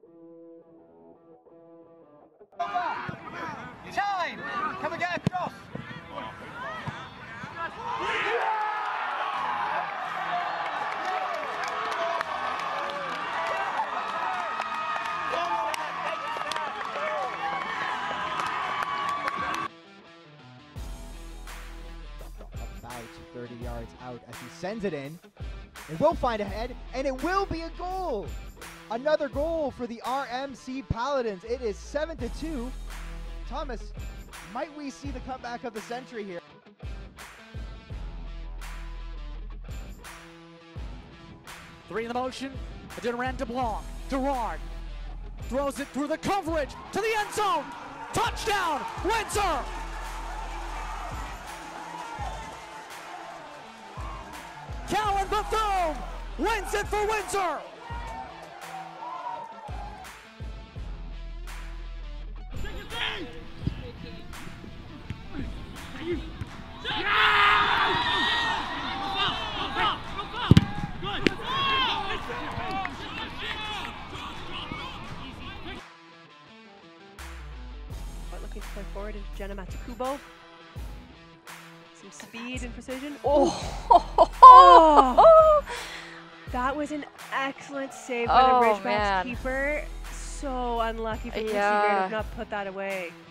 Time! Can we get across? About 30 yards out as he sends it in. It will find a head, and it will be a goal. Another goal for the RMC Paladins. It is 7-2. Thomas, might we see the comeback of the century here? Three in the motion. Durand to Blanc. Gerard throws it through the coverage to the end zone. Touchdown, Windsor! Callan Bethune wins it for Windsor! Looking to play forward into Jenna Matakubo. Some speed and precision. Oh! That was an excellent save by the Ridgebacks keeper. So unlucky for Chrissy Beard to not put that away.